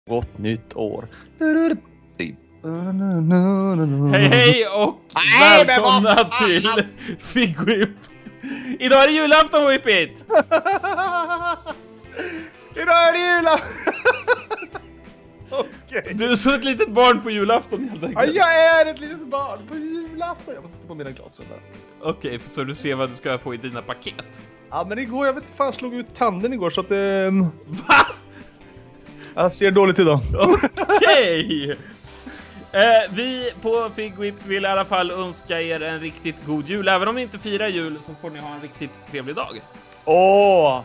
Gott nytt år. Hej och välkomna till Fig Whip. Idag är det julafton, Whippit! Idag är det julafton! Okej. Du är så ett litet barn på julafton helt enkelt. Ja, jag är ett litet barn på julafton. Jag måste sätta på mina glasögon där. Okej, så du ser vad du ska få i dina paket. Ja, men igår, jag vet inte fan, jag slog ut tanden igår så att Va? jag ser dåligt idag. Okej! Vi på Fig Whip vill i alla fall önska er en riktigt god jul. Även om ni inte firar jul så får ni ha en riktigt trevlig dag. Åh!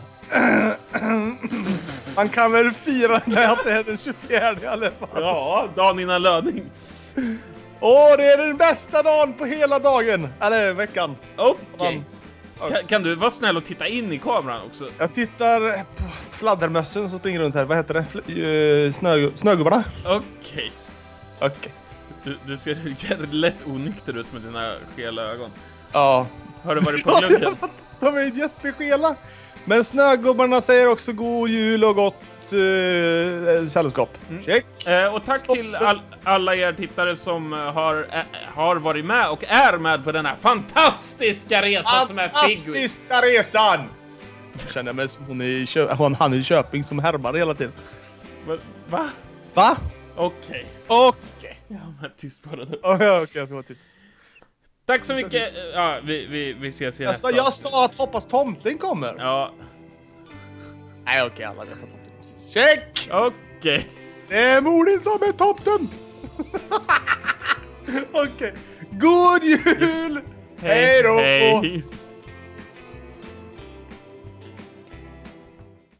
Man kan väl fira när det är den 24 i alla fall. Ja, dagen innan löning. Åh, det är den bästa dagen på hela dagen. Eller veckan. Okej. Kan du vara snäll och titta in i kameran också? Jag tittar på fladdermössen som springer runt här. Vad heter det? Snögubbarna. Okej. Okej. Du ser lätt onykter ut med dina skela ögon. Ja. Har du varit på gluggen? De är jätteskela. Men snögubbarna säger också god jul och gott sällskap. Check. Och tack till alla er tittare som har varit med och är med på den här fantastiska resan som är Fig Whip. Fantastiska resan! Jag känner mig som han i Köping som härmar hela tiden. Va? Va? Okej. Ja, men tyst bara nu. Okej, jag ska vara tyst. Tack så mycket. Ja, vi ses i nästa. Jag sa att hoppas tomten kommer. Ja. Nej, okej, alla vet att tomten finns. Check! Okej. Det är Morin som är tomten. Okej. God jul! Hej då! Hej.